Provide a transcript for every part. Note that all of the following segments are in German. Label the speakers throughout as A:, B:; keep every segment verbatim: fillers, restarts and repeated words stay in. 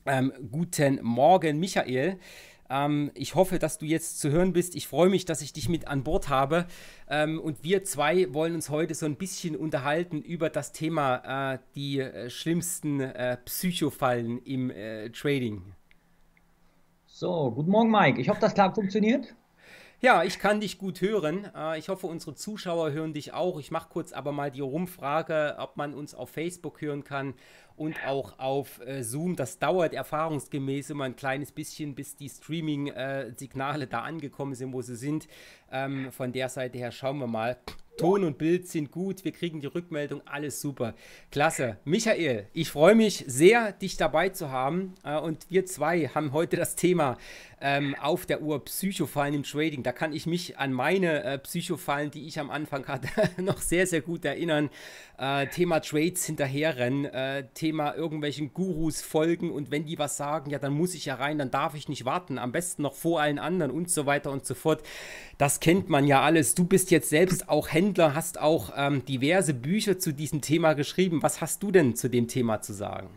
A: Ähm, guten Morgen, Michael. Ähm, ich hoffe, dass du jetzt zu hören bist. Ich freue mich, dass ich dich mit an Bord habe. Ähm, und wir zwei wollen uns heute so ein bisschen unterhalten über das Thema äh, die äh, schlimmsten äh, Psychofallen im äh, Trading.
B: So, guten Morgen, Mike. Ich hoffe, das klar funktioniert.
A: Ja, ich kann dich gut hören. Äh, ich hoffe, unsere Zuschauer hören dich auch. Ich mache kurz aber mal die Rumfrage, ob man uns auf Facebook hören kann und auch auf äh, Zoom. Das dauert erfahrungsgemäß immer ein kleines bisschen, bis die Streaming-Signale da angekommen sind, wo sie sind. Ähm, von der Seite her schauen wir mal. Ton und Bild sind gut, wir kriegen die Rückmeldung, alles super. Klasse. Michael, ich freue mich sehr, dich dabei zu haben. Äh, und wir zwei haben heute das Thema ähm, auf der Uhr Psychofallen im Trading. Da kann ich mich an meine äh, Psychofallen, die ich am Anfang hatte, noch sehr, sehr gut erinnern. Äh, Thema Trades hinterherrennen, äh, Thema irgendwelchen Gurus folgen und wenn die was sagen, ja, dann muss ich ja rein, dann darf ich nicht warten, am besten noch vor allen anderen und so weiter und so fort. Das kennt man ja alles. Du bist jetzt selbst auch Händler, hast auch ähm, diverse Bücher zu diesem Thema geschrieben. Was hast du denn zu dem Thema zu sagen?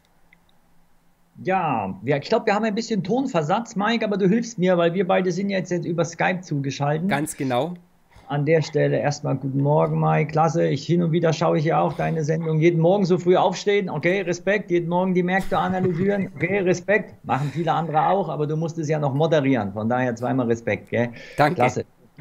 B: Ja, ja, ich glaube, wir haben ein bisschen Tonversatz, Mike, aber du hilfst mir, weil wir beide sind jetzt, jetzt über Skype zugeschaltet.
A: Ganz genau.
B: An der Stelle erstmal guten Morgen, Mike. Klasse. Ich hin und wieder schaue ich ja auch deine Sendung. Jeden Morgen so früh aufstehen. Okay, Respekt. Jeden Morgen die Märkte analysieren. Okay, Respekt. Machen viele andere auch, aber du musst es ja noch moderieren. Von daher zweimal Respekt. Gell?
A: Danke.
B: Klasse.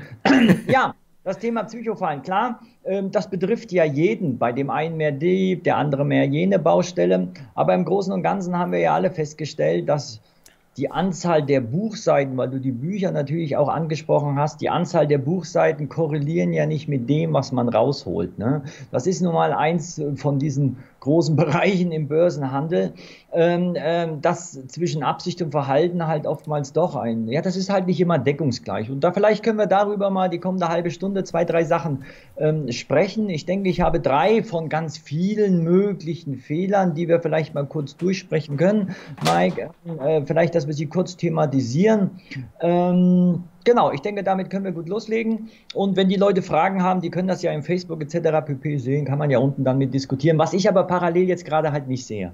B: Ja, das Thema Psychofallen, klar, ähm, das betrifft ja jeden, bei dem einen mehr die, der andere mehr jene Baustelle. Aber im Großen und Ganzen haben wir ja alle festgestellt, dass die Anzahl der Buchseiten, weil du die Bücher natürlich auch angesprochen hast, die Anzahl der Buchseiten korrelieren ja nicht mit dem, was man rausholt. Ne? Das ist nun mal eins von diesen großen Bereichen im Börsenhandel, ähm, ähm, dass zwischen Absicht und Verhalten halt oftmals doch ein, ja, das ist halt nicht immer deckungsgleich. Und da vielleicht können wir darüber mal die kommende halbe Stunde zwei, drei Sachen ähm, sprechen. Ich denke, ich habe drei von ganz vielen möglichen Fehlern, die wir vielleicht mal kurz durchsprechen können. Mike, äh, vielleicht, dass wir sie kurz thematisieren. Ähm, Genau, ich denke, damit können wir gut loslegen. Und wenn die Leute Fragen haben, die können das ja im Facebook et cetera pp. Sehen, kann man ja unten dann mit diskutieren, was ich aber parallel jetzt gerade halt nicht sehe.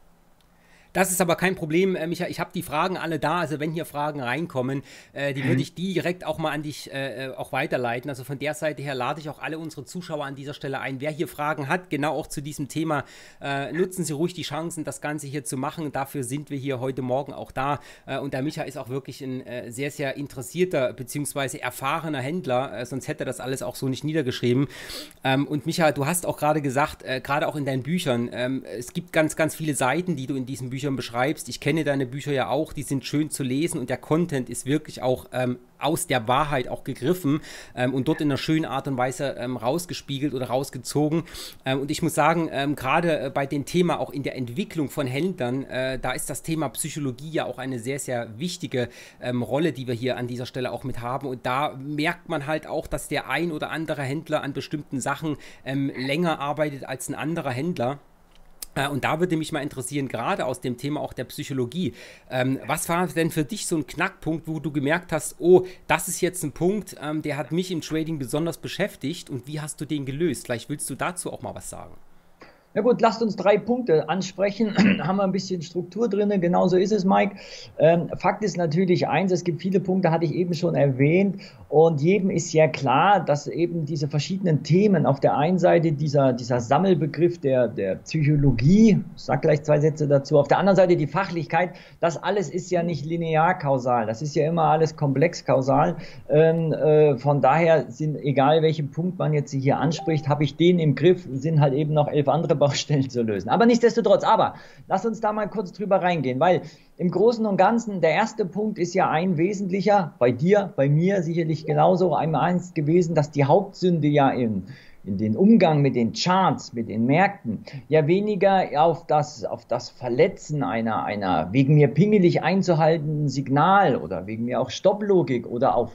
A: Das ist aber kein Problem, äh, Micha. Ich habe die Fragen alle da. Also wenn hier Fragen reinkommen, äh, die würde ich direkt auch mal an dich äh, auch weiterleiten. Also von der Seite her lade ich auch alle unsere Zuschauer an dieser Stelle ein. Wer hier Fragen hat, genau auch zu diesem Thema, äh, nutzen Sie ruhig die Chancen, das Ganze hier zu machen. Dafür sind wir hier heute Morgen auch da. Äh, und der Micha ist auch wirklich ein äh, sehr, sehr interessierter bzw. erfahrener Händler. Äh, sonst hätte er das alles auch so nicht niedergeschrieben. Ähm, und Micha, du hast auch gerade gesagt, äh, gerade auch in deinen Büchern, ähm, es gibt ganz, ganz viele Seiten, die du in diesen Büchern beschreibst. Ich kenne deine Bücher ja auch, die sind schön zu lesen und der Content ist wirklich auch ähm, aus der Wahrheit auch gegriffen ähm, und dort in einer schönen Art und Weise ähm, rausgespiegelt oder rausgezogen. Ähm, und ich muss sagen, ähm, gerade äh, bei dem Thema auch in der Entwicklung von Händlern, äh, da ist das Thema Psychologie ja auch eine sehr, sehr wichtige ähm, Rolle, die wir hier an dieser Stelle auch mit haben. Und da merkt man halt auch, dass der ein oder andere Händler an bestimmten Sachen ähm, länger arbeitet als ein anderer Händler. Äh, Und da würde mich mal interessieren, gerade aus dem Thema auch der Psychologie, ähm, was war denn für dich so ein Knackpunkt, wo du gemerkt hast, oh, das ist jetzt ein Punkt, ähm, der hat mich im Trading besonders beschäftigt und wie hast du den gelöst? Vielleicht willst du dazu auch mal was sagen.
B: Na gut, lasst uns drei Punkte ansprechen. Haben wir ein bisschen Struktur drin. Genauso ist es, Mike. Ähm, Fakt ist natürlich eins, es gibt viele Punkte, hatte ich eben schon erwähnt. Und jedem ist ja klar, dass eben diese verschiedenen Themen auf der einen Seite dieser, dieser Sammelbegriff der, der Psychologie, ich sag gleich zwei Sätze dazu, auf der anderen Seite die Fachlichkeit, das alles ist ja nicht linear kausal. Das ist ja immer alles komplex kausal. Ähm, äh, von daher sind, egal welchen Punkt man jetzt hier anspricht, habe ich den im Griff, sind halt eben noch elf andere Baustellen zu lösen. Aber nichtsdestotrotz, aber lass uns da mal kurz drüber reingehen, weil im Großen und Ganzen der erste Punkt ist ja ein wesentlicher, bei dir, bei mir sicherlich genauso einmal eins gewesen, dass die Hauptsünde ja in, in den Umgang mit den Charts, mit den Märkten, ja weniger auf das, auf das Verletzen einer, einer wegen mir pingelig einzuhaltenden Signal oder wegen mir auch Stopplogik oder auf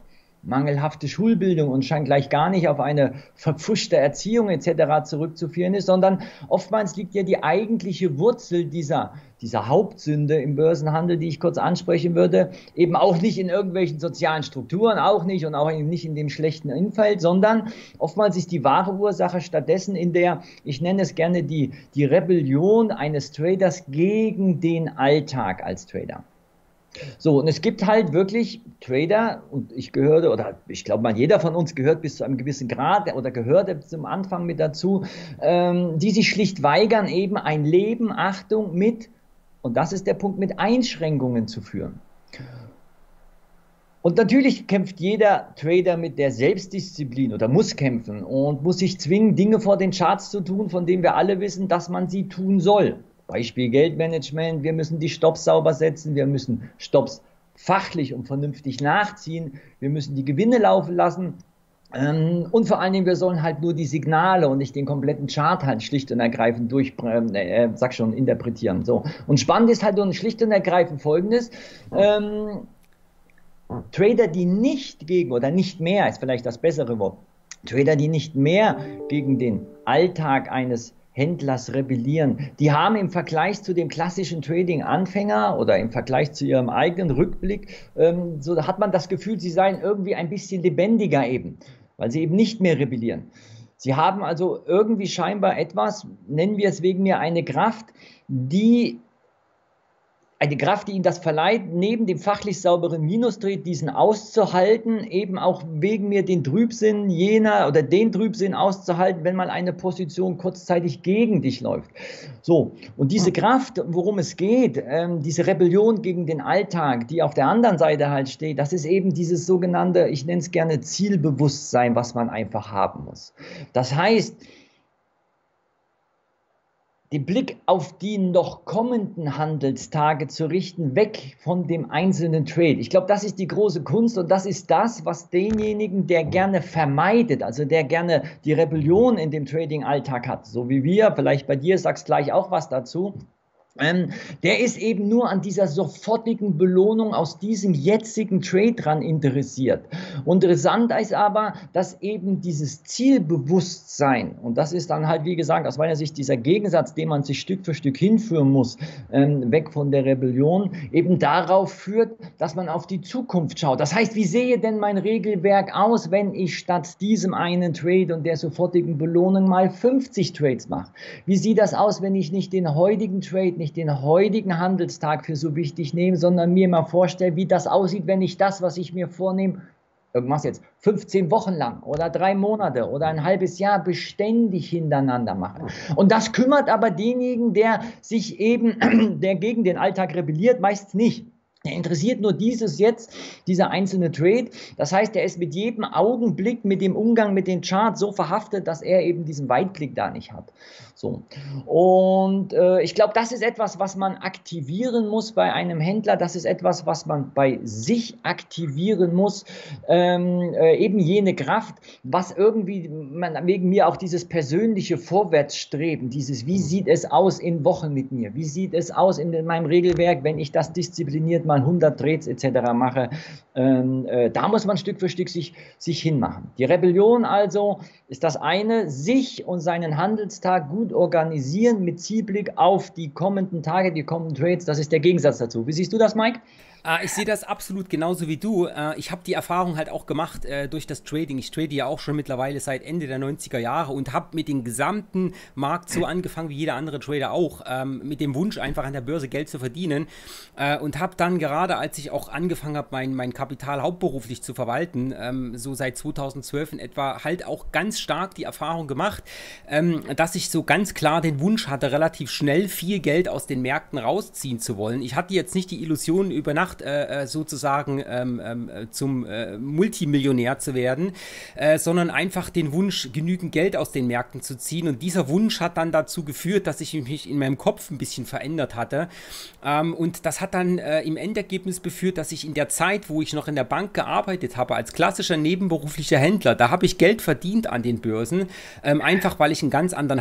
B: mangelhafte Schulbildung und schon gleich gar nicht auf eine verpfuschte Erziehung et cetera zurückzuführen ist, sondern oftmals liegt ja die eigentliche Wurzel dieser, dieser Hauptsünde im Börsenhandel, die ich kurz ansprechen würde, eben auch nicht in irgendwelchen sozialen Strukturen, auch nicht und auch nicht in dem schlechten Umfeld, sondern oftmals ist die wahre Ursache stattdessen in der, ich nenne es gerne die, die Rebellion eines Traders gegen den Alltag als Trader. So, und es gibt halt wirklich Trader, und ich gehörte, oder ich glaube mal, jeder von uns gehört bis zu einem gewissen Grad oder gehörte zum Anfang mit dazu, ähm, die sich schlicht weigern, eben ein Leben, Achtung, mit, und das ist der Punkt, mit Einschränkungen zu führen. Und natürlich kämpft jeder Trader mit der Selbstdisziplin oder muss kämpfen und muss sich zwingen, Dinge vor den Charts zu tun, von denen wir alle wissen, dass man sie tun soll. Beispiel Geldmanagement, wir müssen die Stops sauber setzen, wir müssen Stops fachlich und vernünftig nachziehen, wir müssen die Gewinne laufen lassen ähm, und vor allen Dingen, wir sollen halt nur die Signale und nicht den kompletten Chart halt schlicht und ergreifend durch, äh, sag schon, interpretieren. So. Und spannend ist halt nur schlicht und ergreifend Folgendes, ähm, Trader, die nicht gegen, oder nicht mehr, ist vielleicht das bessere Wort, Trader, die nicht mehr gegen den Alltag eines Händlers rebellieren, die haben im Vergleich zu dem klassischen Trading-Anfänger oder im Vergleich zu ihrem eigenen Rückblick, ähm, so hat man das Gefühl, sie seien irgendwie ein bisschen lebendiger eben, weil sie eben nicht mehr rebellieren. Sie haben also irgendwie scheinbar etwas, nennen wir es wegen mir eine Kraft, die Eine Kraft, die ihnen das verleiht, neben dem fachlich sauberen Minustrade diesen auszuhalten, eben auch wegen mir den Trübsinn jener oder den Trübsinn auszuhalten, wenn mal eine Position kurzzeitig gegen dich läuft. So, und diese Kraft, worum es geht, ähm, diese Rebellion gegen den Alltag, die auf der anderen Seite halt steht, das ist eben dieses sogenannte, ich nenne es gerne Zielbewusstsein, was man einfach haben muss. Das heißt, den Blick auf die noch kommenden Handelstage zu richten, weg von dem einzelnen Trade. Ich glaube, das ist die große Kunst und das ist das, was denjenigen, der gerne vermeidet, also der gerne die Rebellion in dem Trading-Alltag hat, so wie wir, vielleicht bei dir, sagst gleich auch was dazu, Ähm, der ist eben nur an dieser sofortigen Belohnung aus diesem jetzigen Trade dran interessiert. Und interessant ist aber, dass eben dieses Zielbewusstsein, und das ist dann halt, wie gesagt, aus meiner Sicht dieser Gegensatz, den man sich Stück für Stück hinführen muss, ähm, weg von der Rebellion, eben darauf führt, dass man auf die Zukunft schaut. Das heißt, wie sehe denn mein Regelwerk aus, wenn ich statt diesem einen Trade und der sofortigen Belohnung mal fünfzig Trades mache? Wie sieht das aus, wenn ich nicht den heutigen Trade, nicht den heutigen Handelstag für so wichtig nehme, sondern mir mal vorstelle, wie das aussieht, wenn ich das, was ich mir vornehme, irgendwas jetzt, fünfzehn Wochen lang oder drei Monate oder ein halbes Jahr beständig hintereinander mache. Und das kümmert aber denjenigen, der sich eben, der gegen den Alltag rebelliert, meist nicht. Er interessiert nur dieses jetzt, dieser einzelne Trade. Das heißt, er ist mit jedem Augenblick, mit dem Umgang mit den Charts so verhaftet, dass er eben diesen Weitblick da nicht hat. So. Und äh, ich glaube, das ist etwas, was man aktivieren muss bei einem Händler. Das ist etwas, was man bei sich aktivieren muss. Ähm, äh, eben jene Kraft, was irgendwie, man, wegen mir auch dieses persönliche Vorwärtsstreben, dieses, wie sieht es aus in Wochen mit mir? Wie sieht es aus in, in meinem Regelwerk, wenn ich das diszipliniert mal hundert Trades et cetera mache, ähm, äh, da muss man Stück für Stück sich, sich hinmachen. Die Rebellion also ist das eine, sich und seinen Handelstag gut organisieren mit Zielblick auf die kommenden Tage, die kommenden Trades, das ist der Gegensatz dazu. Wie siehst du das, Mike?
A: Ich sehe das absolut genauso wie du. Ich habe die Erfahrung halt auch gemacht durch das Trading. Ich trade ja auch schon mittlerweile seit Ende der neunziger Jahre und habe mit dem gesamten Markt so angefangen wie jeder andere Trader auch, mit dem Wunsch einfach an der Börse Geld zu verdienen und habe dann gerade, als ich auch angefangen habe, mein, mein Kapital hauptberuflich zu verwalten, so seit zweitausendzwölf in etwa, halt auch ganz stark die Erfahrung gemacht, dass ich so ganz klar den Wunsch hatte, relativ schnell viel Geld aus den Märkten rausziehen zu wollen. Ich hatte jetzt nicht die Illusion, über Nacht Äh, sozusagen ähm, ähm, zum äh, Multimillionär zu werden, äh, sondern einfach den Wunsch, genügend Geld aus den Märkten zu ziehen. Und dieser Wunsch hat dann dazu geführt, dass ich mich in meinem Kopf ein bisschen verändert hatte. Ähm, und das hat dann äh, im Endergebnis geführt, dass ich in der Zeit, wo ich noch in der Bank gearbeitet habe, als klassischer nebenberuflicher Händler, da habe ich Geld verdient an den Börsen, ähm, einfach weil ich einen ganz anderen Hauptfokus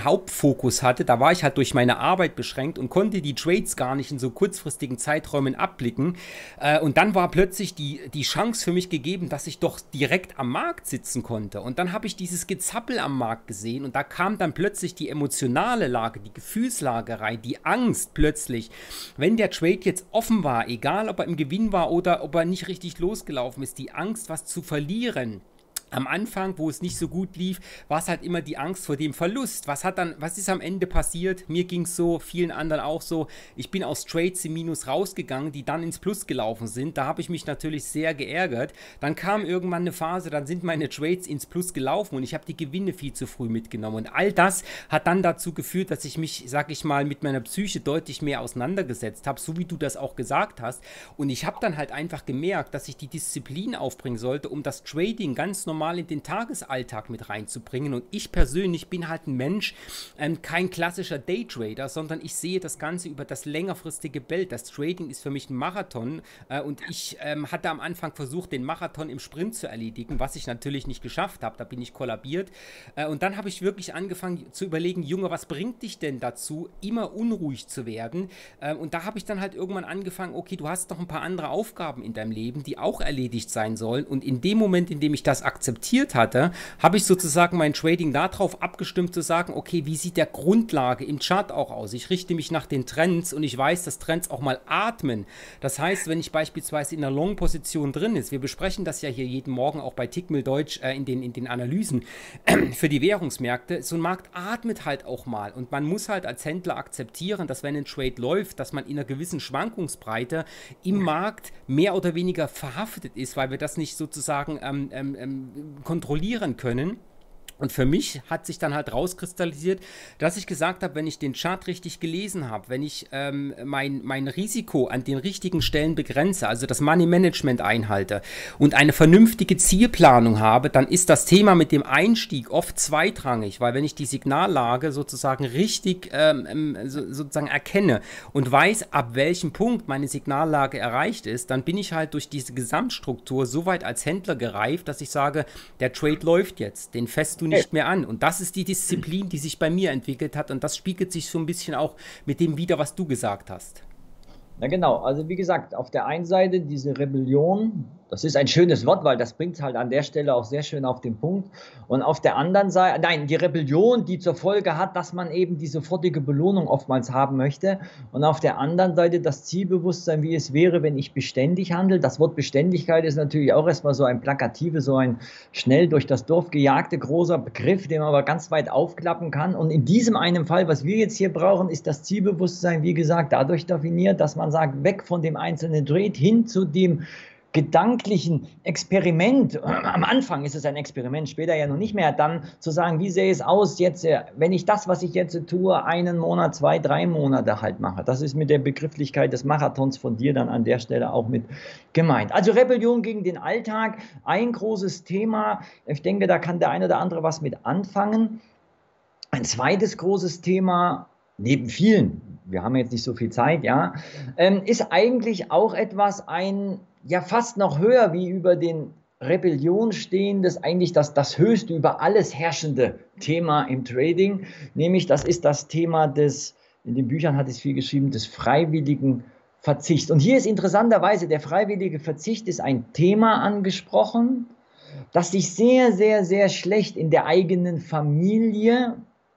A: Hyperfokus hatte, da war ich halt durch meine Arbeit beschränkt und konnte die Trades gar nicht in so kurzfristigen Zeiträumen abblicken. Äh, und dann war plötzlich die, die Chance für mich gegeben, dass ich doch direkt am Markt sitzen konnte. Und dann habe ich dieses Gezappel am Markt gesehen und da kam dann plötzlich die emotionale Lage, die Gefühlslage rein, die Angst plötzlich. Wenn der Trade jetzt offen war, egal ob er im Gewinn war oder ob er nicht richtig losgelaufen ist, die Angst, was zu verlieren. Am Anfang, wo es nicht so gut lief, war es halt immer die Angst vor dem Verlust. Was hat dann, was ist am Ende passiert? Mir ging es so, vielen anderen auch so. Ich bin aus Trades im Minus rausgegangen, die dann ins Plus gelaufen sind. Da habe ich mich natürlich sehr geärgert. Dann kam irgendwann eine Phase, dann sind meine Trades ins Plus gelaufen und ich habe die Gewinne viel zu früh mitgenommen. Und all das hat dann dazu geführt, dass ich mich, sag ich mal, mit meiner Psyche deutlich mehr auseinandergesetzt habe, so wie du das auch gesagt hast. Und ich habe dann halt einfach gemerkt, dass ich die Disziplin aufbringen sollte, um das Trading ganz normal mal in den Tagesalltag mit reinzubringen. Und ich persönlich bin halt ein Mensch, ähm, kein klassischer Daytrader, sondern ich sehe das Ganze über das längerfristige Bild. Das Trading ist für mich ein Marathon äh, und ich ähm, hatte am Anfang versucht, den Marathon im Sprint zu erledigen, was ich natürlich nicht geschafft habe. Da bin ich kollabiert. Äh, und dann habe ich wirklich angefangen zu überlegen, Junge, was bringt dich denn dazu, immer unruhig zu werden? Äh, und da habe ich dann halt irgendwann angefangen, okay, du hast noch ein paar andere Aufgaben in deinem Leben, die auch erledigt sein sollen. Und in dem Moment, in dem ich das akzeptiere, akzeptiert hatte, habe ich sozusagen mein Trading darauf abgestimmt zu sagen, okay, wie sieht der Grundlage im Chart auch aus? Ich richte mich nach den Trends und ich weiß, dass Trends auch mal atmen. Das heißt, wenn ich beispielsweise in einer Long-Position drin ist, wir besprechen das ja hier jeden Morgen auch bei Tickmill Deutsch äh, in, den, in den Analysen äh, für die Währungsmärkte, so ein Markt atmet halt auch mal und man muss halt als Händler akzeptieren, dass wenn ein Trade läuft, dass man in einer gewissen Schwankungsbreite im Markt mehr oder weniger verhaftet ist, weil wir das nicht sozusagen ähm, ähm, kontrollieren können. Und für mich hat sich dann halt rauskristallisiert, dass ich gesagt habe, wenn ich den Chart richtig gelesen habe, wenn ich ähm, mein, mein Risiko an den richtigen Stellen begrenze, also das Money Management einhalte und eine vernünftige Zielplanung habe, dann ist das Thema mit dem Einstieg oft zweitrangig, weil wenn ich die Signallage sozusagen richtig ähm, so, sozusagen erkenne und weiß, ab welchem Punkt meine Signallage erreicht ist, dann bin ich halt durch diese Gesamtstruktur so weit als Händler gereift, dass ich sage, der Trade läuft jetzt, den fest du nicht mehr an. Und das ist die Disziplin, die sich bei mir entwickelt hat und das spiegelt sich so ein bisschen auch mit dem wider, was du gesagt hast.
B: Na genau, also wie gesagt, auf der einen Seite diese Rebellion, das ist ein schönes Wort, weil das bringt es halt an der Stelle auch sehr schön auf den Punkt. Und auf der anderen Seite, nein, die Rebellion, die zur Folge hat, dass man eben die sofortige Belohnung oftmals haben möchte. Und auf der anderen Seite das Zielbewusstsein, wie es wäre, wenn ich beständig handle. Das Wort Beständigkeit ist natürlich auch erstmal so ein plakative, so ein schnell durch das Dorf gejagte großer Begriff, den man aber ganz weit aufklappen kann. Und in diesem einen Fall, was wir jetzt hier brauchen, ist das Zielbewusstsein, wie gesagt, dadurch definiert, dass man sagt, weg von dem einzelnen Trade hin zu dem gedanklichen Experiment. Am Anfang ist es ein Experiment, später ja noch nicht mehr, dann zu sagen, wie sähe es aus jetzt, wenn ich das, was ich jetzt tue, einen Monat, zwei, drei Monate halt mache. Das ist mit der Begrifflichkeit des Marathons von dir dann an der Stelle auch mit gemeint. Also Rebellion gegen den Alltag, ein großes Thema. Ich denke, da kann der eine oder andere was mit anfangen. Ein zweites großes Thema, neben vielen, wir haben jetzt nicht so viel Zeit, ja, ist eigentlich auch etwas, ein ja fast noch höher wie über den Rebellion stehendes, eigentlich das, das höchste über alles herrschende Thema im Trading, nämlich das ist das Thema des, in den Büchern hat es viel geschrieben, des freiwilligen Verzichts. Und hier ist interessanterweise der freiwillige Verzicht ist ein Thema angesprochen, das sich sehr, sehr, sehr schlecht in der eigenen Familie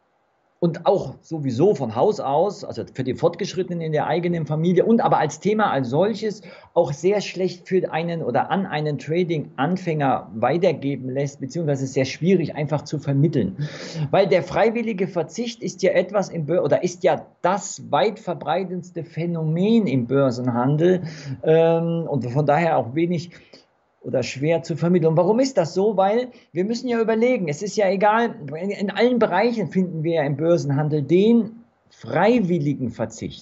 B: und auch sowieso von Haus aus, also für die Fortgeschrittenen in der eigenen Familie und aber als Thema als solches auch sehr schlecht für einen oder an einen Trading-Anfänger weitergeben lässt, beziehungsweise sehr schwierig einfach zu vermitteln. Weil der freiwillige Verzicht ist ja etwas im Bör- oder ist ja das weit verbreitendste Phänomen im Börsenhandel ähm, und von daher auch wenig oder schwer zu vermitteln. Und warum ist das so? Weil wir müssen ja überlegen, es ist ja egal, in allen Bereichen finden wir ja im Börsenhandel den freiwilligen Verzicht.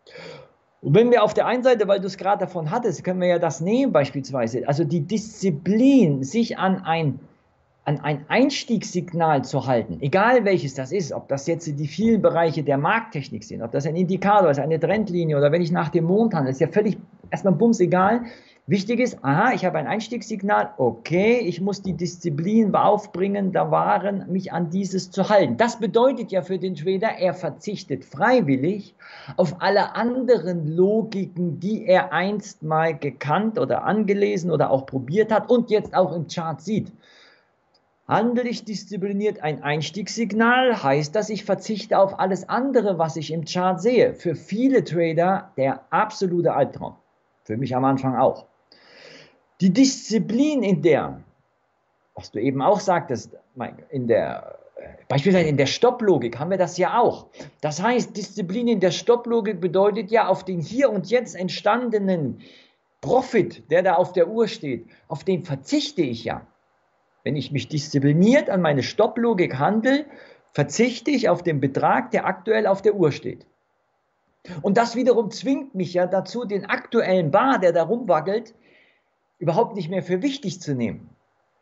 B: Und wenn wir auf der einen Seite, weil du es gerade davon hattest, können wir ja das nehmen beispielsweise, also die Disziplin, sich an ein, an ein Einstiegssignal zu halten, egal welches das ist, ob das jetzt die vielen Bereiche der Markttechnik sind, ob das ein Indikator ist, eine Trendlinie oder wenn ich nach dem Mond handle, ist ja völlig erstmal bums egal. Wichtig ist, aha, ich habe ein Einstiegssignal, okay, ich muss die Disziplin aufbringen, da waren, mich an dieses zu halten. Das bedeutet ja für den Trader, er verzichtet freiwillig auf alle anderen Logiken, die er einst mal gekannt oder angelesen oder auch probiert hat und jetzt auch im Chart sieht. Handle ich diszipliniert ein Einstiegssignal, heißt das, ich verzichte auf alles andere, was ich im Chart sehe. Für viele Trader der absolute Albtraum. Für mich am Anfang auch. Die Disziplin, in der, was du eben auch sagtest, Mike, in der, beispielsweise in der Stopplogik haben wir das ja auch. Das heißt, Disziplin in der Stopplogik bedeutet ja, auf den hier und jetzt entstandenen Profit, der da auf der Uhr steht, auf den verzichte ich ja. Wenn ich mich diszipliniert an meine Stopplogik handle, verzichte ich auf den Betrag, der aktuell auf der Uhr steht. Und das wiederum zwingt mich ja dazu, den aktuellen Bar, der da rumwackelt, überhaupt nicht mehr für wichtig zu nehmen.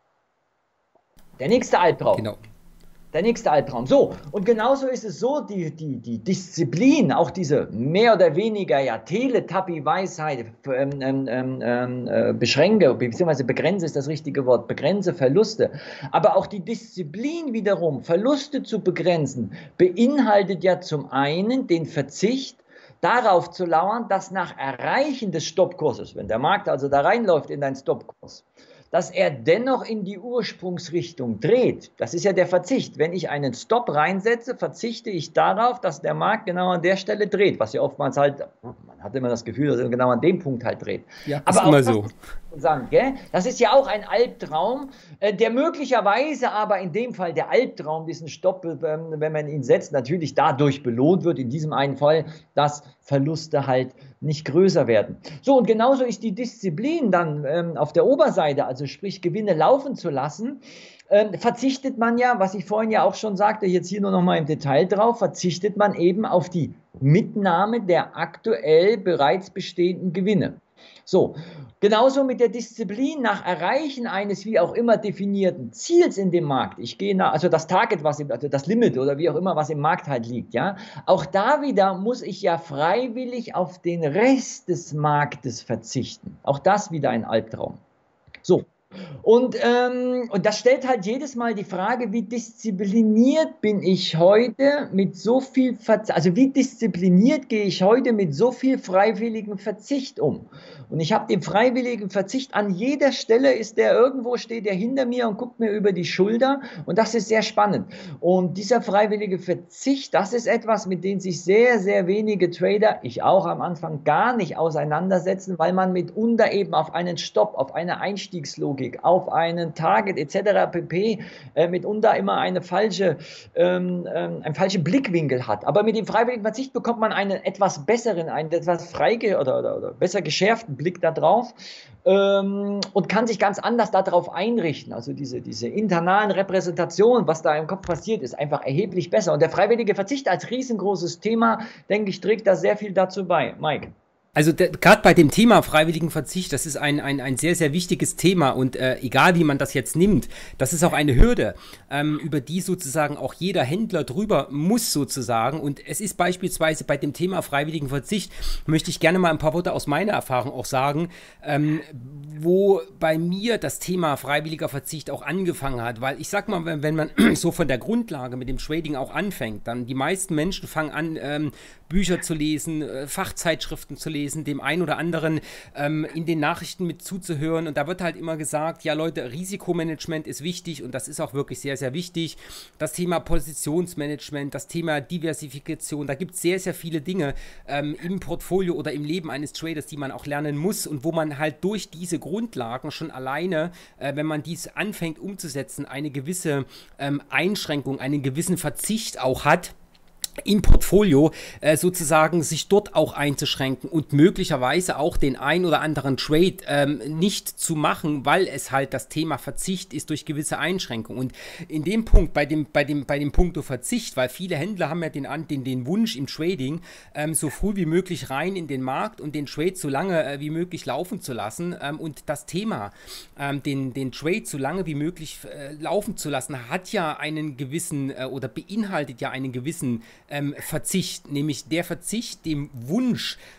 B: Der nächste Albtraum. Genau. Der nächste Albtraum. So, und genauso ist es so, die, die, die Disziplin, auch diese mehr oder weniger ja Teletubby-Weisheit, ähm, ähm, ähm, äh, beschränke, beziehungsweise begrenze ist das richtige Wort, begrenze Verluste. Aber auch die Disziplin wiederum, Verluste zu begrenzen, beinhaltet ja zum einen den Verzicht, darauf zu lauern, dass nach Erreichen des Stoppkurses, wenn der Markt also da reinläuft in einen Stoppkurs, dass er dennoch in die Ursprungsrichtung dreht. Das ist ja der Verzicht. Wenn ich einen Stop reinsetze, verzichte ich darauf, dass der Markt genau an der Stelle dreht, was ja oftmals halt, man hat immer das Gefühl, dass er genau an dem Punkt halt dreht.
A: Ja, aber ist immer so.
B: Sagen, gell? Das ist ja auch ein Albtraum, äh, der möglicherweise aber in dem Fall der Albtraum, diesen Stopp, äh, wenn man ihn setzt, natürlich dadurch belohnt wird, in diesem einen Fall, dass Verluste halt nicht größer werden. So, und genauso ist die Disziplin dann ähm, auf der Oberseite, also sprich Gewinne laufen zu lassen, äh, verzichtet man ja, was ich vorhin ja auch schon sagte, jetzt hier nur noch mal im Detail drauf, verzichtet man eben auf die Mitnahme der aktuell bereits bestehenden Gewinne. So, genauso mit der Disziplin nach Erreichen eines wie auch immer definierten Ziels in dem Markt. Ich gehe nach, also das Target, was im, also das Limit oder wie auch immer, was im Markt halt liegt, ja. Auch da wieder muss ich ja freiwillig auf den Rest des Marktes verzichten. Auch das wieder ein Albtraum. So. Und, ähm, und das stellt halt jedes Mal die Frage, wie diszipliniert bin ich heute mit so viel Verzicht, also wie diszipliniert gehe ich heute mit so viel freiwilligem Verzicht um? Und ich habe den freiwilligen Verzicht an jeder Stelle, ist der irgendwo, steht der hinter mir und guckt mir über die Schulter, und das ist sehr spannend. Und dieser freiwillige Verzicht, das ist etwas, mit dem sich sehr, sehr wenige Trader, ich auch am Anfang, gar nicht auseinandersetzen, weil man mitunter eben auf einen Stopp, auf eine Einstiegslogik, auf einen Target et cetera pp. Äh, mitunter immer eine falsche, ähm, ähm, einen falschen Blickwinkel hat. Aber mit dem freiwilligen Verzicht bekommt man einen etwas besseren, einen etwas freige oder, oder, oder besser geschärften Blick da drauf ähm, und kann sich ganz anders darauf einrichten. Also diese, diese internalen Repräsentationen, was da im Kopf passiert, ist einfach erheblich besser. Und der freiwillige Verzicht als riesengroßes Thema, denke ich, trägt da sehr viel dazu bei. Mike?
A: Also gerade bei dem Thema freiwilligen Verzicht, das ist ein, ein, ein sehr, sehr wichtiges Thema, und äh, egal wie man das jetzt nimmt, das ist auch eine Hürde, ähm, über die sozusagen auch jeder Händler drüber muss sozusagen, und es ist beispielsweise bei dem Thema freiwilligen Verzicht, möchte ich gerne mal ein paar Worte aus meiner Erfahrung auch sagen, ähm, wo bei mir das Thema freiwilliger Verzicht auch angefangen hat, weil ich sag mal, wenn, wenn man so von der Grundlage mit dem Trading auch anfängt, dann die meisten Menschen fangen an, ähm, Bücher zu lesen, äh, Fachzeitschriften zu lesen, dem einen oder anderen ähm, in den Nachrichten mit zuzuhören, und da wird halt immer gesagt, ja Leute, Risikomanagement ist wichtig, und das ist auch wirklich sehr, sehr wichtig. Das Thema Positionsmanagement, das Thema Diversifikation, da gibt es sehr, sehr viele Dinge ähm, im Portfolio oder im Leben eines Traders, die man auch lernen muss, und wo man halt durch diese Grundlagen schon alleine, äh, wenn man dies anfängt umzusetzen, eine gewisse ähm, Einschränkung, einen gewissen Verzicht auch hat im Portfolio, äh, sozusagen sich dort auch einzuschränken und möglicherweise auch den ein oder anderen Trade ähm, nicht zu machen, weil es halt das Thema Verzicht ist durch gewisse Einschränkungen. Und in dem Punkt, bei dem, bei dem, bei dem Punkto Verzicht, weil viele Händler haben ja den, den, den Wunsch im Trading, ähm, so früh wie möglich rein in den Markt und den Trade so lange äh, wie möglich laufen zu lassen, ähm, und das Thema, ähm, den, den Trade so lange wie möglich äh, laufen zu lassen, hat ja einen gewissen äh, oder beinhaltet ja einen gewissen Ähm, Verzicht, nämlich der Verzicht, dem Wunsch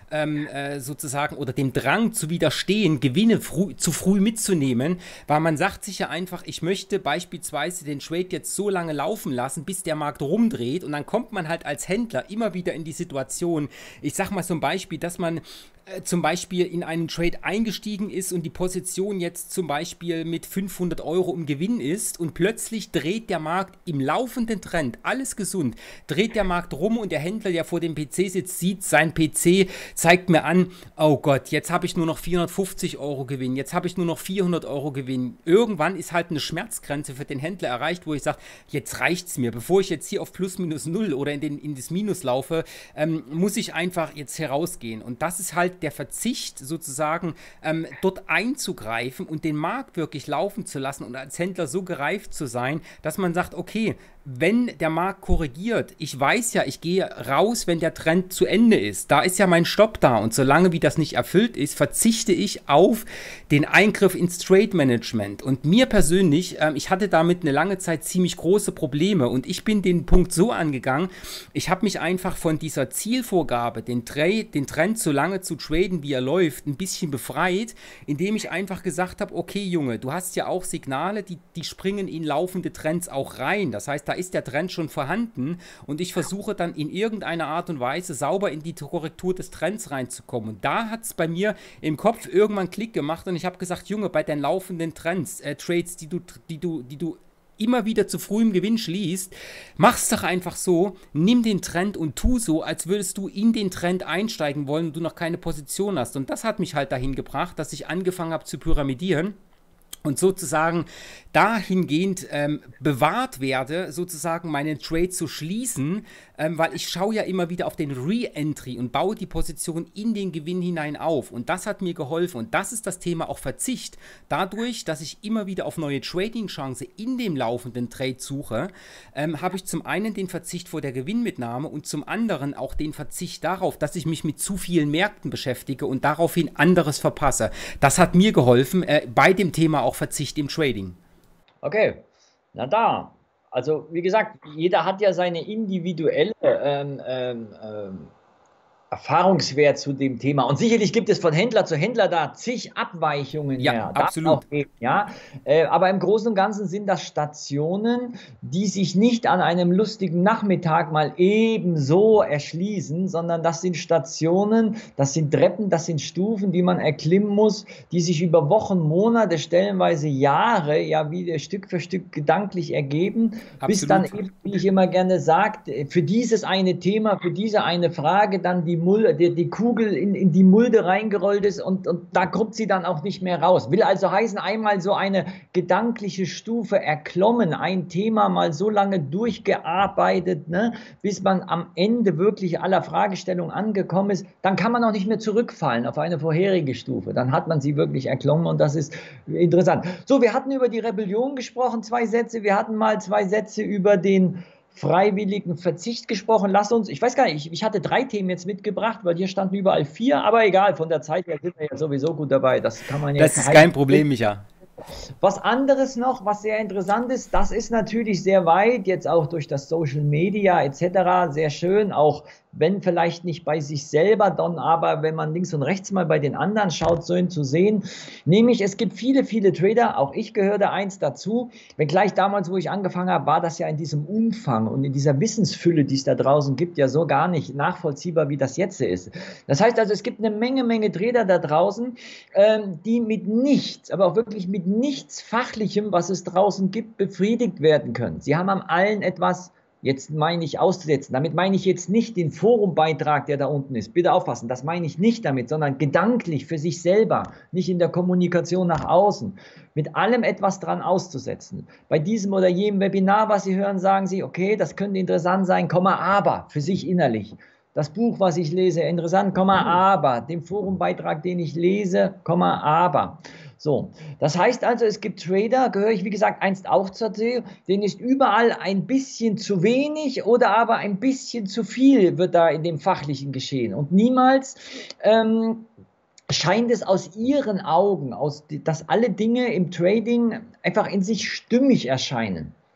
A: ähm, äh, sozusagen oder dem Drang zu widerstehen, Gewinne früh, zu früh mitzunehmen, weil man sagt sich ja einfach, ich möchte beispielsweise den Trade jetzt so lange laufen lassen, bis der Markt rumdreht und dann kommt man halt als Händler immer wieder in die Situation, ich sag mal so ein Beispiel, dass man zum Beispiel in einen Trade eingestiegen ist und die Position jetzt zum Beispiel mit fünfhundert Euro im Gewinn ist und plötzlich dreht der Markt im laufenden Trend, alles gesund, dreht der Markt rum und der Händler, der vor dem P C sitzt, sieht, sein P C zeigt mir an, oh Gott, jetzt habe ich nur noch vierhundertfünfzig Euro Gewinn, jetzt habe ich nur noch vierhundert Euro Gewinn. Irgendwann ist halt eine Schmerzgrenze für den Händler erreicht, wo ich sage, jetzt reicht's mir, bevor ich jetzt hier auf plus minus null oder in, den, in das Minus laufe, ähm, muss ich einfach jetzt herausgehen. Und das ist halt der Verzicht sozusagen, ähm, dort einzugreifen und den Markt wirklich laufen zu lassen und als Händler so gereift zu sein, dass man sagt, okay, wenn der Markt korrigiert, ich weiß ja, ich gehe raus, wenn der Trend zu Ende ist. Da ist ja mein Stopp da und solange wie das nicht erfüllt ist, verzichte ich auf den Eingriff ins Trade-Management. Und mir persönlich, ähm, ich hatte damit eine lange Zeit ziemlich große Probleme und ich bin den Punkt so angegangen, ich habe mich einfach von dieser Zielvorgabe, den, Trade, den Trend so lange zu traden, wie er läuft, ein bisschen befreit, indem ich einfach gesagt habe, okay Junge, du hast ja auch Signale, die, die springen in laufende Trends auch rein. Das heißt, da ist der Trend schon vorhanden und ich versuche dann in irgendeiner Art und Weise sauber in die Korrektur des Trends reinzukommen. Und da hat es bei mir im Kopf irgendwann Klick gemacht und ich habe gesagt, Junge, bei den laufenden Trends, äh, Trades, die du, die du, die du immer wieder zu frühem Gewinn schließt, mach's doch einfach so, nimm den Trend und tu so, als würdest du in den Trend einsteigen wollen und du noch keine Position hast. Und das hat mich halt dahin gebracht, dass ich angefangen habe zu pyramidieren und sozusagen dahingehend ähm, bewahrt werde, sozusagen meinen Trade zu schließen, ähm, weil ich schaue ja immer wieder auf den Re-Entry und baue die Position in den Gewinn hinein auf. Und das hat mir geholfen. Und das ist das Thema auch Verzicht. Dadurch, dass ich immer wieder auf neue Trading-Chancen in dem laufenden Trade suche, ähm, habe ich zum einen den Verzicht vor der Gewinnmitnahme und zum anderen auch den Verzicht darauf, dass ich mich mit zu vielen Märkten beschäftige und daraufhin anderes verpasse. Das hat mir geholfen, äh, bei dem Thema auch Verzicht im Trading.
B: Okay, na da. Also wie gesagt, jeder hat ja seine individuelle ähm, ähm, ähm, Erfahrungswert zu dem Thema. Und sicherlich gibt es von Händler zu Händler da zig Abweichungen.
A: Ja,
B: mehr.
A: absolut.
B: Auch geben, ja? Äh, aber im Großen und Ganzen sind das Stationen, die sich nicht an einem lustigen Nachmittag mal ebenso erschließen, sondern das sind Stationen, das sind Treppen, das sind Stufen, die man erklimmen muss, die sich über Wochen, Monate, stellenweise Jahre, ja wieder Stück für Stück gedanklich ergeben, absolut. Bis dann eben, wie ich immer gerne sage, für dieses eine Thema, für diese eine Frage dann die Mulde, die, die Kugel in, in die Mulde reingerollt ist und, und da kommt sie dann auch nicht mehr raus. Will also heißen, einmal so eine gedankliche Stufe erklommen, ein Thema mal so lange durchgearbeitet, ne, bis man am Ende wirklich aller Fragestellungen angekommen ist, dann kann man auch nicht mehr zurückfallen auf eine vorherige Stufe. Dann hat man sie wirklich erklommen und das ist interessant. So, wir hatten über die Rebellion gesprochen, zwei Sätze. Wir hatten mal zwei Sätze über den freiwilligen Verzicht gesprochen. Lass uns, ich weiß gar nicht, ich, ich hatte drei Themen jetzt mitgebracht, weil hier standen überall vier, aber egal, von der Zeit her sind wir ja sowieso gut dabei. Das kann man ja.
A: Das ist kein Problem, Micha.
B: Was anderes noch, was sehr interessant ist, das ist natürlich sehr weit, jetzt auch durch das Social Media et cetera, sehr schön, auch wenn vielleicht nicht bei sich selber, dann aber wenn man links und rechts mal bei den anderen schaut, so zu sehen. Nämlich, es gibt viele, viele Trader, auch ich gehörte eins dazu, wenngleich damals, wo ich angefangen habe, war das ja in diesem Umfang und in dieser Wissensfülle, die es da draußen gibt, ja so gar nicht nachvollziehbar, wie das jetzt ist. Das heißt also, es gibt eine Menge, Menge Trader da draußen, ähm, die mit nichts, aber auch wirklich mit nichts Fachlichem, was es draußen gibt, befriedigt werden können. Sie haben am allen etwas, jetzt meine ich auszusetzen. Damit meine ich jetzt nicht den Forumbeitrag, der da unten ist. Bitte aufpassen, das meine ich nicht damit, sondern gedanklich für sich selber, nicht in der Kommunikation nach außen. Mit allem etwas dran auszusetzen. Bei diesem oder jenem Webinar, was Sie hören, sagen Sie, okay, das könnte interessant sein, Komma, aber für sich innerlich. Das Buch, was ich lese, interessant, Komma, aber. Den Forumbeitrag, den ich lese, Komma, aber. So, das heißt also, es gibt Trader, gehöre ich wie gesagt einst auch dazu, denen ist überall ein bisschen zu wenig oder aber ein bisschen zu viel wird da in dem Fachlichen geschehen. Und niemals ähm, scheint es aus ihren Augen, aus, dass alle Dinge im Trading einfach in sich stimmig erscheinen.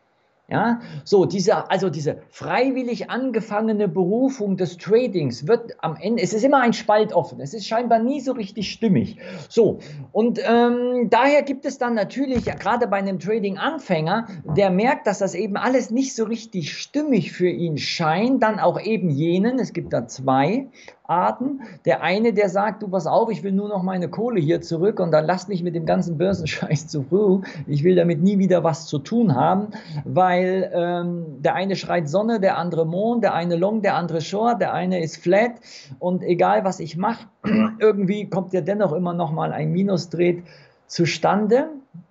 B: Ja, so diese, also diese freiwillig angefangene Berufung des Tradings wird am Ende, es ist immer ein Spalt offen, es ist scheinbar nie so richtig stimmig. So, und ähm, daher gibt es dann natürlich, ja, gerade bei einem Trading-Anfänger, der merkt, dass das eben alles nicht so richtig stimmig für ihn scheint, dann auch eben jenen, es gibt da zwei Arten. Der eine, der sagt, du pass auf, ich will nur noch meine Kohle hier zurück und dann lass mich mit dem ganzen Börsenscheiß zur Ruhe. Ich will damit nie wieder was zu tun haben, weil ähm, der eine schreit Sonne, der andere Mond, der eine Long, der andere Short, der eine ist Flat und egal was ich mache, irgendwie kommt ja dennoch immer noch mal ein Minusdreht zustande.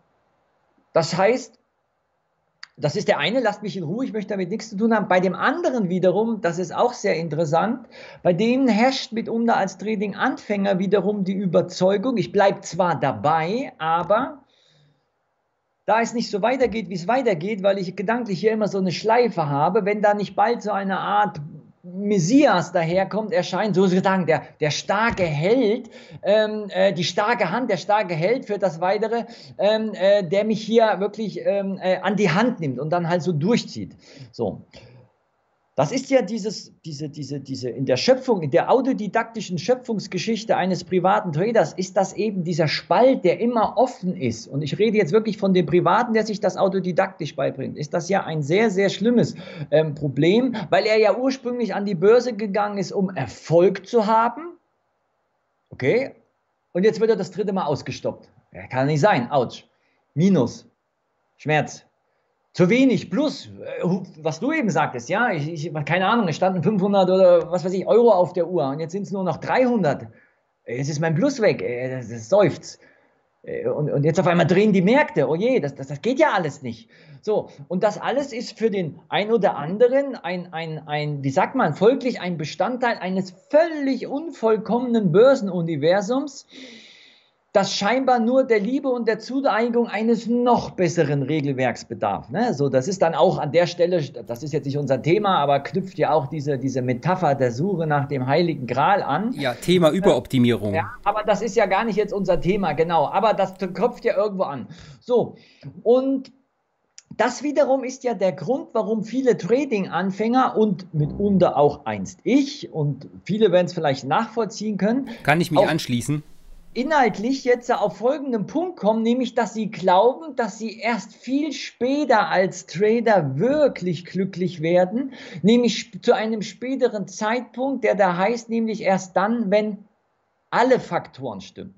B: Das heißt, das ist der eine, lasst mich in Ruhe, ich möchte damit nichts zu tun haben. Bei dem anderen wiederum, das ist auch sehr interessant, bei dem herrscht mitunter als Trading-Anfänger wiederum die Überzeugung, ich bleibe zwar dabei, aber da es nicht so weitergeht, wie es weitergeht, weil ich gedanklich hier immer so eine Schleife habe, wenn da nicht bald so eine Art Messias daherkommt, erscheint, so sozusagen der, der starke Held, ähm, äh, die starke Hand, der starke Held für das Weitere, ähm, äh, der mich hier wirklich ähm, äh, an die Hand nimmt und dann halt so durchzieht. So. Das ist ja dieses, diese, diese, diese, in der Schöpfung, in der autodidaktischen Schöpfungsgeschichte eines privaten Traders ist das eben dieser Spalt, der immer offen ist. Und ich rede jetzt wirklich von dem Privaten, der sich das autodidaktisch beibringt. Ist das ja ein sehr, sehr schlimmes ähm, Problem, weil er ja ursprünglich an die Börse gegangen ist, um Erfolg zu haben. Okay. Und jetzt wird er das dritte Mal ausgestoppt. Ja, kann nicht sein. Autsch. Minus. Schmerz. Zu wenig, plus, was du eben sagtest, ja, ich, ich, keine Ahnung, es standen fünfhundert oder was weiß ich, Euro auf der Uhr und jetzt sind es nur noch dreihundert. Jetzt ist mein Plus weg, das, das seufzt. Und, und jetzt auf einmal drehen die Märkte, oh je, das, das, das geht ja alles nicht. So, und das alles ist für den ein oder anderen ein, ein, ein, wie sagt man, folglich ein Bestandteil eines völlig unvollkommenen Börsenuniversums, das scheinbar nur der Liebe und der Zuneigung eines noch besseren Regelwerks bedarf. Ne? So, das ist dann auch an der Stelle, das ist jetzt nicht unser Thema, aber knüpft ja auch diese, diese Metapher der Suche nach dem Heiligen Gral an.
A: Ja, Thema Überoptimierung.
B: Ja, aber das ist ja gar nicht jetzt unser Thema, genau. Aber das klopft ja irgendwo an. So, und das wiederum ist ja der Grund, warum viele Trading-Anfänger und mitunter auch einst ich und viele werden es vielleicht nachvollziehen können.
A: Kann ich mich anschließen?
B: Inhaltlich jetzt auf folgenden Punkt kommen, nämlich, dass sie glauben, dass sie erst viel später als Trader wirklich glücklich werden, nämlich zu einem späteren Zeitpunkt, der da heißt, nämlich erst dann, wenn alle Faktoren stimmen.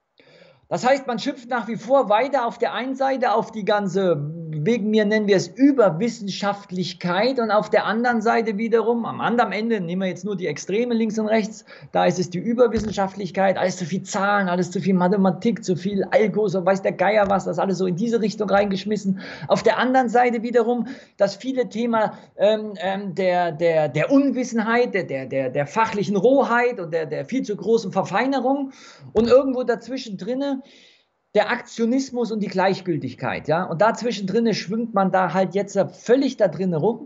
B: Das heißt, man schimpft nach wie vor weiter auf der einen Seite auf die ganze, wegen mir nennen wir es Überwissenschaftlichkeit und auf der anderen Seite wiederum, am anderen Ende, nehmen wir jetzt nur die Extreme links und rechts, da ist es die Überwissenschaftlichkeit, alles zu viel Zahlen, alles zu viel Mathematik, zu viel Algo, so weiß der Geier was, das alles so in diese Richtung reingeschmissen. Auf der anderen Seite wiederum das viele Thema ähm, ähm, der, der, der Unwissenheit, der, der, der, der fachlichen Rohheit und der, der viel zu großen Verfeinerung und irgendwo dazwischen drinne der Aktionismus und die Gleichgültigkeit, ja, und dazwischen drinne schwimmt man da halt jetzt völlig da drin rum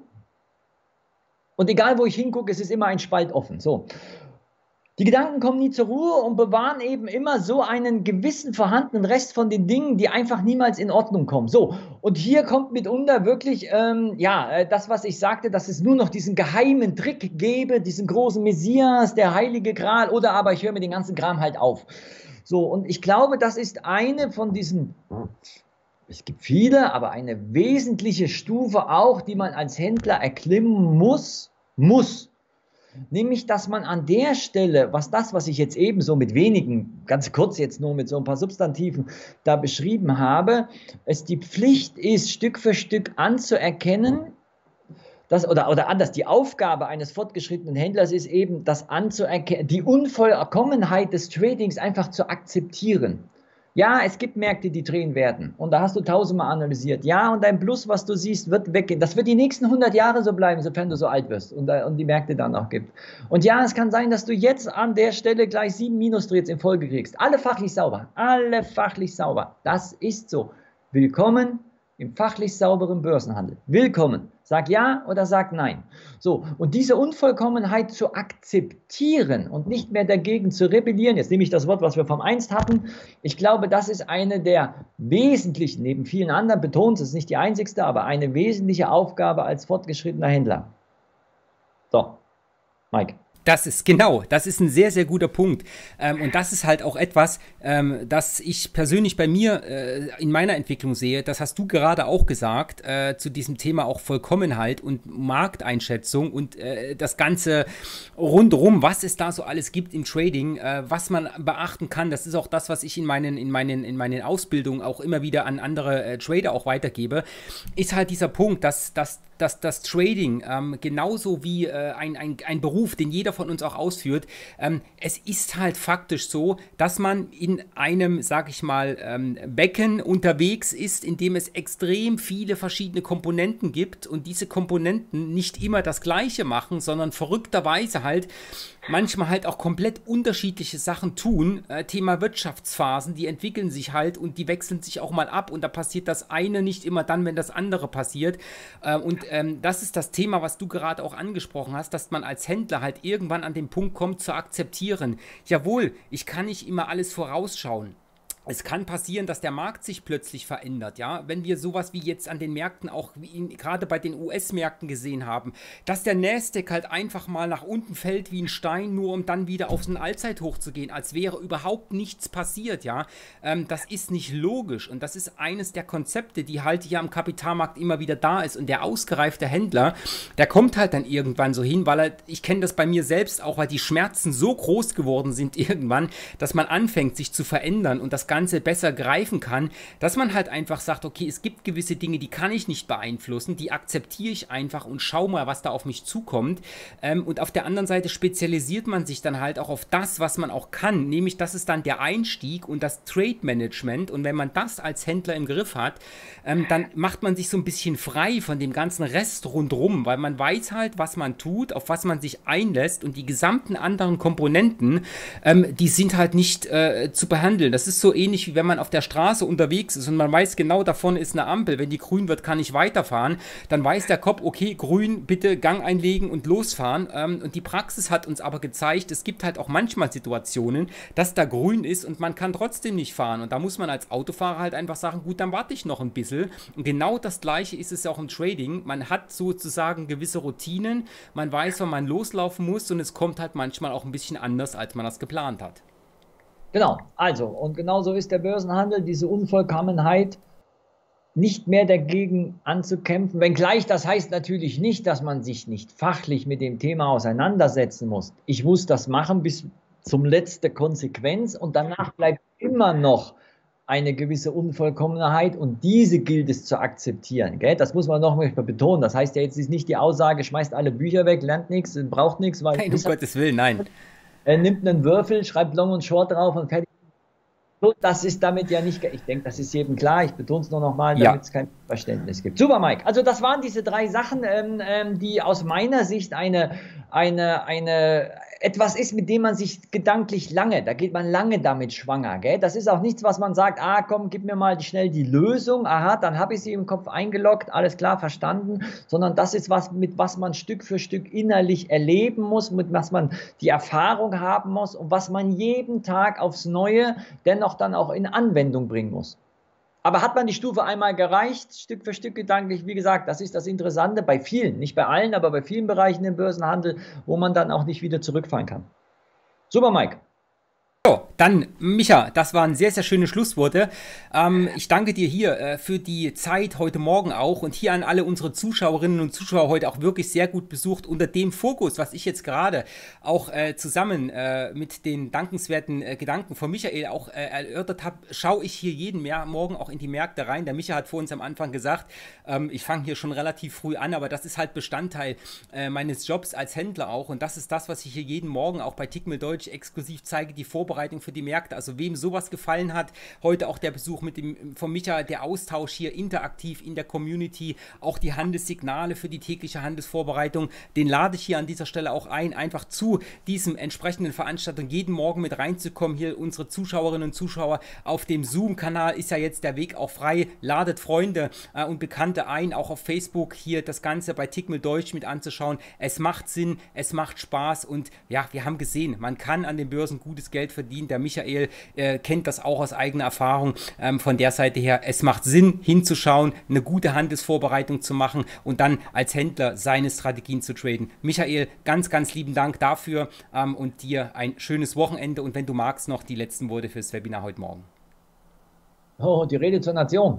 B: und egal wo ich hingucke, es ist immer ein Spalt offen, so. Die Gedanken kommen nie zur Ruhe und bewahren eben immer so einen gewissen vorhandenen Rest von den Dingen, die einfach niemals in Ordnung kommen. So, und hier kommt mitunter wirklich, ähm, ja, das, was ich sagte, dass es nur noch diesen geheimen Trick gäbe, diesen großen Messias, der heilige Gral, oder aber ich höre mir den ganzen Kram halt auf. So, und ich glaube, das ist eine von diesen, es gibt viele, aber eine wesentliche Stufe auch, die man als Händler erklimmen muss, muss. Nämlich, dass man an der Stelle, was das, was ich jetzt eben so mit wenigen, ganz kurz jetzt nur mit so ein paar Substantiven da beschrieben habe, es die Pflicht ist, Stück für Stück anzuerkennen, das, oder, oder anders, die Aufgabe eines fortgeschrittenen Händlers ist eben, das anzuerkennen, die Unvollkommenheit des Tradings einfach zu akzeptieren. Ja, es gibt Märkte, die drehen werden. Und da hast du tausendmal analysiert. Ja, und dein Plus, was du siehst, wird weggehen. Das wird die nächsten hundert Jahre so bleiben, sofern du so alt wirst und, und die Märkte dann auch gibt. Und ja, es kann sein, dass du jetzt an der Stelle gleich sieben Minusdrehs in Folge kriegst. Alle fachlich sauber. Alle fachlich sauber. Das ist so. Willkommen im fachlich sauberen Börsenhandel. Willkommen. Sag ja oder sag nein. So, und diese Unvollkommenheit zu akzeptieren und nicht mehr dagegen zu rebellieren, jetzt nehme ich das Wort, was wir vom Einst hatten, ich glaube, das ist eine der wesentlichen, neben vielen anderen, betont es ist nicht die einzigste, aber eine wesentliche Aufgabe als fortgeschrittener Händler. So, Mike.
A: Das ist, genau, das ist ein sehr, sehr guter Punkt. Ähm, und das ist halt auch etwas, ähm, das ich persönlich bei mir äh, in meiner Entwicklung sehe. Das hast du gerade auch gesagt, äh, zu diesem Thema auch Vollkommenheit und Markteinschätzung und äh, das Ganze rundherum, was es da so alles gibt im Trading, äh, was man beachten kann. Das ist auch das, was ich in meinen, in meinen, in meinen Ausbildungen auch immer wieder an andere äh, Trader auch weitergebe, ist halt dieser Punkt, dass, dass dass das Trading ähm, genauso wie äh, ein, ein, ein Beruf, den jeder von uns auch ausführt, ähm, es ist halt faktisch so, dass man in einem, sag ich mal, ähm, Becken unterwegs ist, in dem es extrem viele verschiedene Komponenten gibt und diese Komponenten nicht immer das Gleiche machen, sondern verrückterweise halt manchmal halt auch komplett unterschiedliche Sachen tun. Äh, Thema Wirtschaftsphasen, die entwickeln sich halt und die wechseln sich auch mal ab und da passiert das eine nicht immer dann, wenn das andere passiert. Äh, und ähm, das ist das Thema, was du gerade auch angesprochen hast, dass man als Händler halt irgendwann an den Punkt kommt zu akzeptieren. Jawohl, ich kann nicht immer alles vorausschauen. Es kann passieren, dass der Markt sich plötzlich verändert, ja, wenn wir sowas wie jetzt an den Märkten, auch gerade bei den U S-Märkten gesehen haben, dass der Nasdaq halt einfach mal nach unten fällt wie ein Stein, nur um dann wieder auf ein Allzeithoch zu gehen, als wäre überhaupt nichts passiert, ja, ähm, das ist nicht logisch und das ist eines der Konzepte, die halt hier am Kapitalmarkt immer wieder da ist und der ausgereifte Händler, der kommt halt dann irgendwann so hin, weil er, ich kenne das bei mir selbst auch, weil die Schmerzen so groß geworden sind irgendwann, dass man anfängt, sich zu verändern und das Ganze besser greifen kann, dass man halt einfach sagt, okay, es gibt gewisse Dinge, die kann ich nicht beeinflussen, die akzeptiere ich einfach und schau mal, was da auf mich zukommt. Ähm, und auf der anderen Seite spezialisiert man sich dann halt auch auf das, was man auch kann, nämlich das ist dann der Einstieg und das Trade Management und wenn man das als Händler im Griff hat, ähm, dann macht man sich so ein bisschen frei von dem ganzen Rest rundherum, weil man weiß halt, was man tut, auf was man sich einlässt und die gesamten anderen Komponenten, ähm, die sind halt nicht äh, zu behandeln. Das ist so ähnlich wie wenn man auf der Straße unterwegs ist und man weiß genau, davon ist eine Ampel, wenn die grün wird, kann ich weiterfahren, dann weiß der Kopf, okay, grün, bitte Gang einlegen und losfahren ähm, und die Praxis hat uns aber gezeigt, es gibt halt auch manchmal Situationen, dass da grün ist und man kann trotzdem nicht fahren und da muss man als Autofahrer halt einfach sagen, gut, dann warte ich noch ein bisschen und genau das Gleiche ist es ja auch im Trading, man hat sozusagen gewisse Routinen, man weiß, wann man loslaufen muss und es kommt halt manchmal auch ein bisschen anders, als man das geplant hat.
B: Genau, also, und genauso ist der Börsenhandel, diese Unvollkommenheit nicht mehr dagegen anzukämpfen, wenngleich das heißt natürlich nicht, dass man sich nicht fachlich mit dem Thema auseinandersetzen muss. Ich muss das machen bis zum letzten Konsequenz und danach bleibt immer noch eine gewisse Unvollkommenheit und diese gilt es zu akzeptieren. Gell? Das muss man noch mal betonen. Das heißt ja jetzt ist nicht die Aussage, schmeißt alle Bücher weg, lernt nichts, braucht nichts. Weil
A: nein, um Gottes Willen, nein.
B: Er nimmt einen Würfel, schreibt Long und Short drauf und fertig. So, das ist damit ja nicht, ich denke, das ist jedem klar. Ich betone es nur nochmal, damit ja. es kein Verständnis gibt. Super, Mike. Also das waren diese drei Sachen, ähm, ähm, die aus meiner Sicht eine, eine, eine, etwas ist, mit dem man sich gedanklich lange, da geht man lange damit schwanger. Gell? Das ist auch nichts, was man sagt, ah komm, gib mir mal schnell die Lösung, aha, dann habe ich sie im Kopf eingeloggt, alles klar, verstanden, sondern das ist was, mit was man Stück für Stück innerlich erleben muss, mit was man die Erfahrung haben muss und was man jeden Tag aufs Neue dennoch dann auch in Anwendung bringen muss. Aber hat man die Stufe einmal gereicht, Stück für Stück gedanklich, wie gesagt, das ist das Interessante bei vielen, nicht bei allen, aber bei vielen Bereichen im Börsenhandel, wo man dann auch nicht wieder zurückfallen kann. Super, Mike.
A: So, dann, Micha, das waren sehr, sehr schöne Schlussworte. Ähm, ich danke dir hier äh, für die Zeit heute Morgen auch und hier an alle unsere Zuschauerinnen und Zuschauer heute auch wirklich sehr gut besucht. Unter dem Fokus, was ich jetzt gerade auch äh, zusammen äh, mit den dankenswerten äh, Gedanken von Michael auch äh, erörtert habe, schaue ich hier jeden Mehr Morgen auch in die Märkte rein. Der Micha hat vor uns am Anfang gesagt, ähm, ich fange hier schon relativ früh an, aber das ist halt Bestandteil äh, meines Jobs als Händler auch und das ist das, was ich hier jeden Morgen auch bei Tickmill Deutsch exklusiv zeige, die Vorbereitung für die Märkte. Also wem sowas gefallen hat, heute auch der Besuch mit dem, von Micha, der Austausch hier interaktiv in der Community, auch die Handelssignale für die tägliche Handelsvorbereitung, den lade ich hier an dieser Stelle auch ein, einfach zu diesem entsprechenden Veranstaltung jeden Morgen mit reinzukommen. Hier unsere Zuschauerinnen und Zuschauer auf dem Zoom-Kanal ist ja jetzt der Weg auch frei. Ladet Freunde äh, und Bekannte ein, auch auf Facebook hier das Ganze bei Tickmill Deutsch mit anzuschauen. Es macht Sinn, es macht Spaß und ja, wir haben gesehen, man kann an den Börsen gutes Geld verdienen. Der Michael äh, kennt das auch aus eigener Erfahrung. Ähm, von der Seite her, es macht Sinn, hinzuschauen, eine gute Handelsvorbereitung zu machen und dann als Händler seine Strategien zu traden. Michael, ganz, ganz lieben Dank dafür ähm, und dir ein schönes Wochenende und wenn du magst, noch die letzten Worte fürs Webinar heute Morgen.
B: Oh, die Rede zur Nation.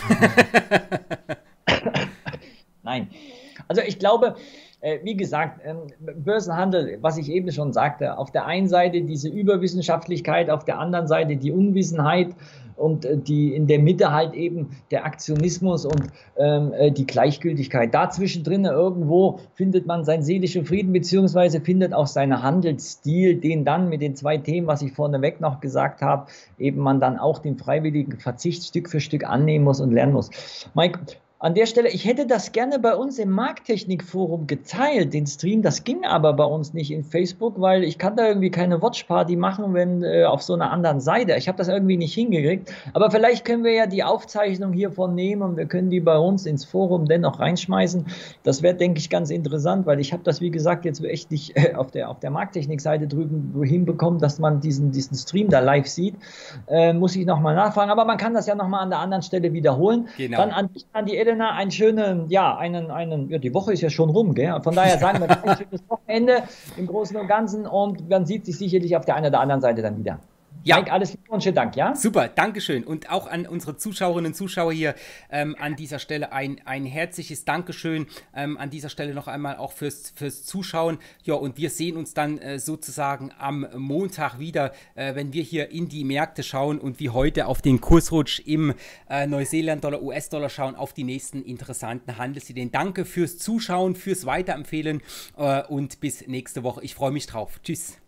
B: Nein, also ich glaube, wie gesagt, Börsenhandel, was ich eben schon sagte, auf der einen Seite diese Überwissenschaftlichkeit, auf der anderen Seite die Unwissenheit und die in der Mitte halt eben der Aktionismus und ähm, die Gleichgültigkeit. Dazwischen drin irgendwo findet man seinen seelischen Frieden beziehungsweise findet auch seinen Handelsstil, den dann mit den zwei Themen, was ich vorneweg noch gesagt habe, eben man dann auch den freiwilligen Verzicht Stück für Stück annehmen muss und lernen muss. Mike, an der Stelle, ich hätte das gerne bei uns im Markttechnik-Forum geteilt, den Stream. Das ging aber bei uns nicht in Facebook, weil ich kann da irgendwie keine Watchparty machen, wenn äh, auf so einer anderen Seite. Ich habe das irgendwie nicht hingekriegt. Aber vielleicht können wir ja die Aufzeichnung hiervon nehmen und wir können die bei uns ins Forum dennoch reinschmeißen. Das wäre, denke ich, ganz interessant, weil ich habe das, wie gesagt, jetzt echt nicht äh, auf der, auf der Markttechnik-Seite drüben hinbekommen, dass man diesen, diesen Stream da live sieht. Äh, muss ich nochmal nachfragen. Aber man kann das ja nochmal an der anderen Stelle wiederholen. Genau. Dann an, an die Elena einen schönen, ja, einen, einen, ja, die Woche ist ja schon rum, gell? Von daher sagen wir ein schönes Wochenende im Großen und Ganzen und man sieht sich sicherlich auf der einen oder anderen Seite dann wieder.
A: Ja,
B: Mike, alles Liebe und schönen Dank, ja?
A: Super, Dankeschön. Und auch an unsere Zuschauerinnen und Zuschauer hier ähm, an dieser Stelle ein, ein herzliches Dankeschön. Ähm, an dieser Stelle noch einmal auch fürs, fürs Zuschauen. Ja, und wir sehen uns dann äh, sozusagen am Montag wieder, äh, wenn wir hier in die Märkte schauen und wie heute auf den Kursrutsch im äh, Neuseeland-Dollar, U S-Dollar schauen, auf die nächsten interessanten Handelsideen. Danke fürs Zuschauen, fürs Weiterempfehlen äh, und bis nächste Woche. Ich freue mich drauf. Tschüss.